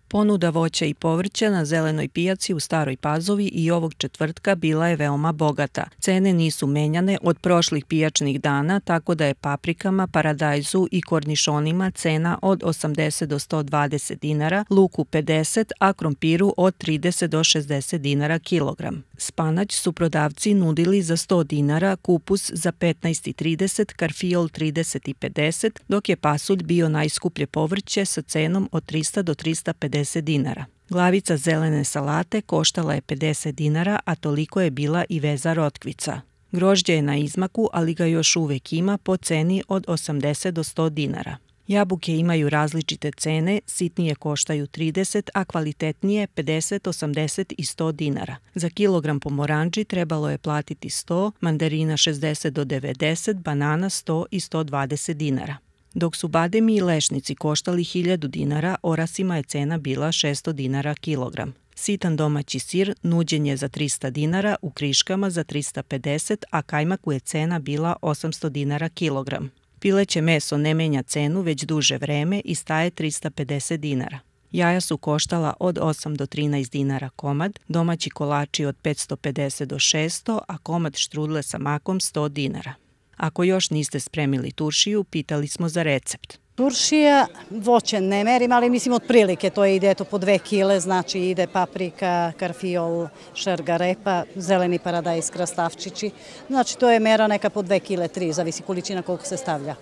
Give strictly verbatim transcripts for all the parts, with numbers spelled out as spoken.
Ponuda voća i povrća na zelenoj pijaci u Staroj Pazovi i ovog četvrtka bila je veoma bogata. Cene nisu menjane od prošlih pijačnih dana, tako da je paprikama, paradajzu i kornišonima cena od osamdeset do sto dvadeset dinara, luku pedeset, a krompiru od trideset do šezdeset dinara kilogram. Spanać su prodavci nudili za sto dinara, kupus za petnaest i trideset, karfiol trideset i pedeset, dok je pasulj bio najskuplje povrće sa cenom od trista do trista pedeset dinara. Glavica zelene salate koštala je pedeset dinara, a toliko je bila i veza rotkvica. Grožđe je na izmaku, ali ga još uvek ima po ceni od osamdeset do sto dinara. Jabuke imaju različite cene, sitnije koštaju trideset, a kvalitetnije pedeset, osamdeset i sto dinara. Za kilogram pomoranđi trebalo je platiti sto, mandarina šezdeset do devedeset, banana sto i sto dvadeset dinara. Dok su bademi i lešnici koštali hiljadu dinara, orasima je cena bila šesto dinara kilogram. Sitan domaći sir nuđen je za trista dinara, u kriškama za trista pedeset, a kajmaku je cena bila osamsto dinara kilogram. Pileće meso ne menja cenu već duže vreme i staje trista pedeset dinara. Jaja su koštala od osam do trinaest dinara komad, domaći kolači od petsto pedeset do šesto, a komad štrudle sa makom sto dinara. Ako još niste spremili turšiju, pitali smo za recept. Turšija, voće ne merim, ali mislim otprilike to ide eto po dve kile, znači ide paprika, karfiol, šargarepa, zeleni paradajz, krastavčići. Znači to je mera neka po dve kile, tri, zavisi količina koliko se stavlja.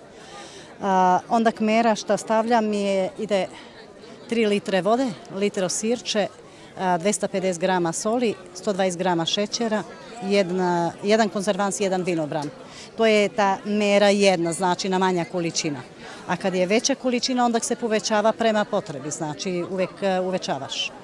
A, onda kmera šta stavljam je, ide tri litre vode, litro sirče, dvesta pedeset grama soli, sto dvadeset grama šećera, jedna, jedan konzervans, jedan vinobran. To je ta mera jedna, znači na manja količina. A kad je veća količina, onda se povećava prema potrebi, znači uvek uvećavaš.